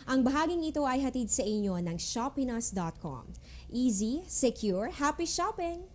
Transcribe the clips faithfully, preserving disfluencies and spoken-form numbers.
Ang bahaging ito ay hatid sa inyo ng shopinas dot com. Easy, secure, happy shopping!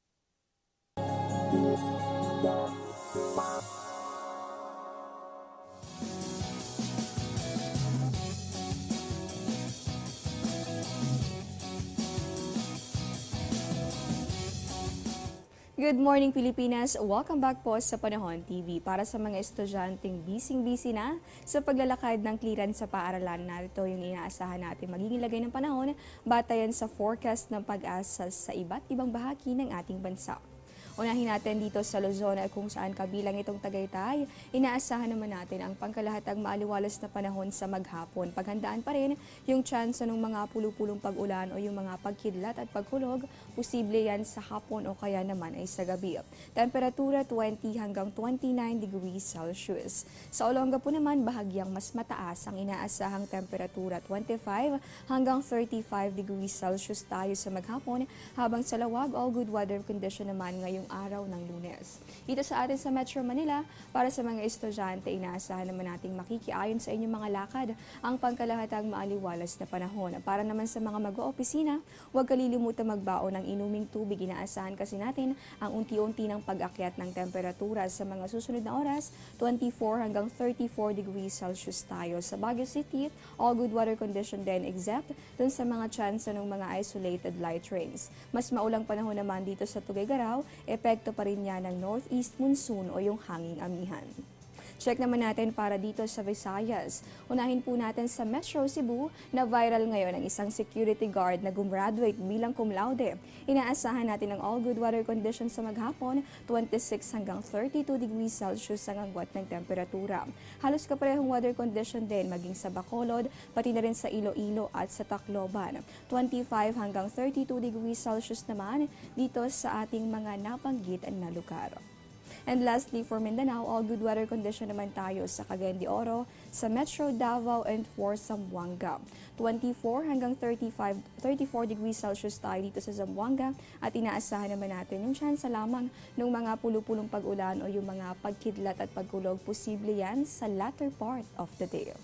Good morning Pilipinas! Welcome back po sa Panahon T V. Para sa mga estudyanteng bising-busy na sa paglalakad ng clearance sa paaralan, narito yung inaasahan natin magiging lagay ng panahon batayan sa forecast ng pag-asa sa iba't ibang bahagi ng ating bansa. Unahin natin dito sa Luzon kung saan kabilang itong Tagaytay, inaasahan naman natin ang pangkalahatang maaliwalas na panahon sa maghapon. Paghandaan pa rin yung tsansa ng mga pulupulong pag-ulan o yung mga pagkidlat at pagkulog, posible yan sa hapon o kaya naman ay sa gabi. Temperatura twenty hanggang twenty-nine degrees Celsius. Sa Olonga po naman, bahagyang mas mataas ang inaasahang temperatura twenty-five hanggang thirty-five degrees Celsius tayo sa maghapon, habang sa Lawag, all good weather condition naman ngayong araw ng Lunes. Dito sa atin sa Metro Manila, para sa mga estudyante, inaasahan naman nating makikiayon sa inyong mga lakad ang pangkalahatang maaliwalas na panahon. Para naman sa mga mag-oopisina, huwag kalilimutan magbaon ng inuming tubig. Inaasahan kasi natin ang unti-unti ng pag-akyat ng temperatura sa mga susunod na oras, twenty-four hanggang thirty-four degrees Celsius tayo. Sa Baguio City, all good weather condition din except dun sa mga chance ng mga isolated light rains. Mas maulang panahon naman dito sa Tuguegarao, epekto pa rin niya ng northeast monsoon o yung hanging amihan. Check naman natin para dito sa Visayas. Unahin po natin sa Metro Cebu na viral ngayon ang isang security guard na gumraduate bilang cum laude. Inaasahan natin ang all good weather conditions sa maghapon, twenty-six hanggang thirty-two degrees Celsius ang agwat ng temperatura. Halos kaparehong weather condition din maging sa Bacolod, pati na rin sa Iloilo at sa Tacloban. twenty-five hanggang thirty-two degrees Celsius naman dito sa ating mga nabanggit na lugar. And lastly, for Mindanao, all good weather condition naman tayo sa Cagayan de Oro, sa Metro Davao and for Zamboanga. twenty-four hanggang thirty-five, thirty-four degrees Celsius tayo dito sa Zamboanga, at inaasahan naman natin yung chance lamang ng mga pulupulong pag-ulan o yung mga pagkidlat at pagkulog. Posible yan sa latter part of the day.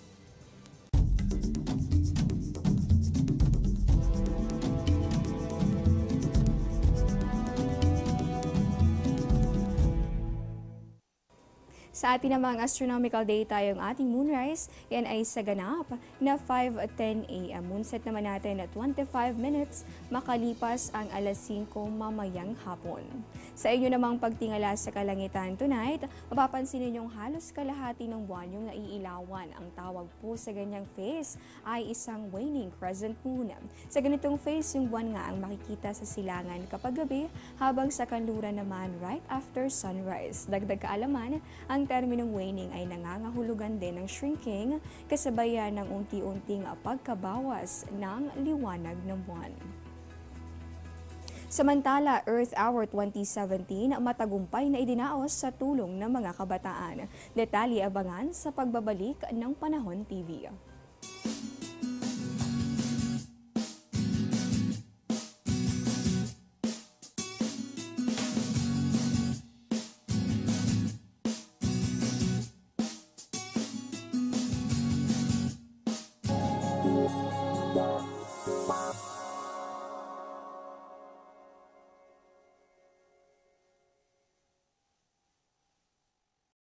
Sa atin namang astronomical data, yung ating moonrise, yan ay sa ganap na five ten a m Moonset naman natin na twenty-five minutes makalipas ang alas singko mamayang hapon. Sa inyo namang pagtingala sa kalangitan tonight, mapapansin ninyong halos kalahati ng buwan yung naiilawan. Ang tawag po sa ganyang phase ay isang waning crescent moon. Sa ganitong phase, yung buwan nga ang makikita sa silangan kapag gabi, habang sa kanluran naman right after sunrise. Dagdag kaalaman, ang terminong waning ay nangangahulugan din ng shrinking, kasabayan ng unti-unting pagkabawas ng liwanag ng buwan. Samantala, Earth Hour twenty seventeen matagumpay na idinaos sa tulong ng mga kabataan. Detalye abangan sa pagbabalik ng Panahon T V.